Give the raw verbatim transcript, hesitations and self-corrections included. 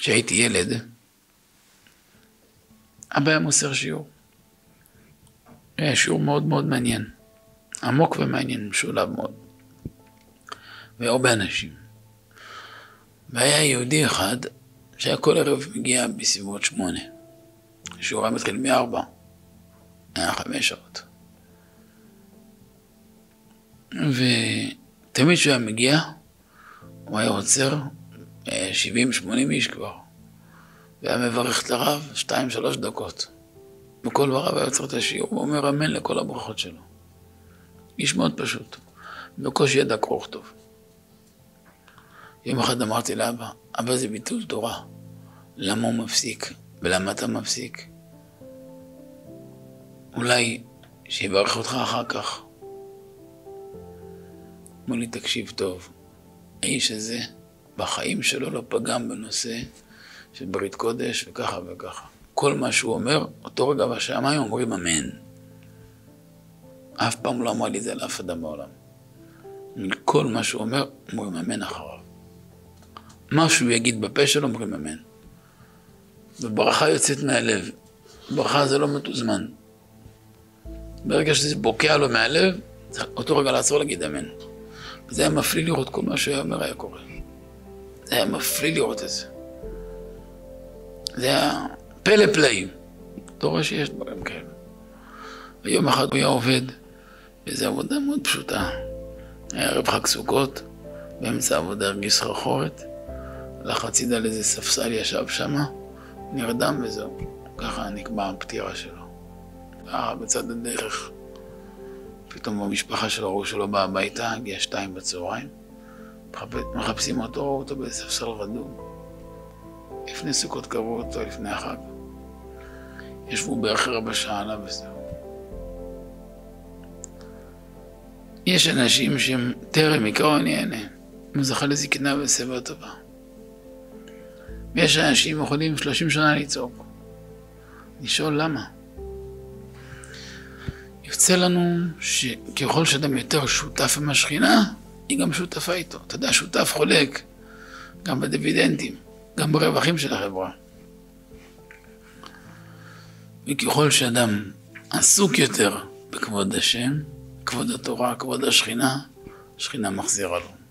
כשהייתי ילד, אבא היה מוסר שיעור. היה שיעור מאוד מאוד מעניין. עמוק ומעניין, משולב מאוד. והרבה אנשים. והיה יהודי אחד שהיה כל ערב מגיע בסביבות שמונה. השיעור היה מתחיל מארבע. היה חמש שעות. ותמיד כשהוא היה מגיע, הוא היה עוצר שבעים שמונים איש כבר. והיה מברך את הרב שתיים שלוש דקות. וכל הרב היה עוצר את השיעור, הוא אומר אמן לכל הברכות שלו. איש מאוד פשוט. בקושי ידע קרוא וכתוב. יום אחד אמרתי לאבא, אבא זה ביטול תורה. למה הוא מפסיק? ולמה אתה מפסיק? אולי שיברך אותך אחר כך. אמר לי, תקשיב טוב. האיש הזה בחיים שלו לא פגם בנושא של ברית קודש וככה וככה. כל מה שהוא אומר, אותו רגע בשמיים אומרים אמן. אף פעם לא אמר לי זה לאף אדם בעולם. כל מה שהוא אומר, אומרים אמן אחריו. מה שהוא יגיד בפה שלו, אומרים אמן. וברכה יוצאת מהלב. ברכה זה לא מתוזמן. ברגע שזה בוקע לו מהלב, אותו רגע לעצור להגיד אמן. וזה היה מפליא לראות כל מה שהוא אומר היה קורה. זה היה מפליא לראות את זה. זה היה פלא פלאים. אתה רואה שיש דברים כאלה. ויום אחד הוא היה עובד, וזו עבודה מאוד פשוטה. היה ערב חג סוכות, באמצע העבודה הרגיש סחרחורת, הלך הצידה לאיזה ספסל, ישב שמה, נרדם וזהו. ככה נקבע הפטירה שלו. ככה בצד הדרך. פתאום במשפחה שלו ראו שלו בא הביתה, הגיע שתיים בצהריים, מחפשים אותו, ראו אותו בספסל רדום. לפני סוכות קראו אותו, לפני החג. ישבו בערך רבע שעה עליו וזהו. יש אנשים שהם טרם יקראו אני אענה, הוא זכה לזקנה ושיבה טובה. ויש אנשים יכולים שלושים שנה לצעוק. לשאול למה? יוצא לנו שככל שאדם יותר שותף עם השכינה, היא גם שותפה איתו. אתה יודע, שותף חולק גם בדיבידנדים, גם ברווחים של החברה. וככל שאדם עסוק יותר בכבוד השם, כבוד התורה, כבוד השכינה, השכינה מחזירה לו.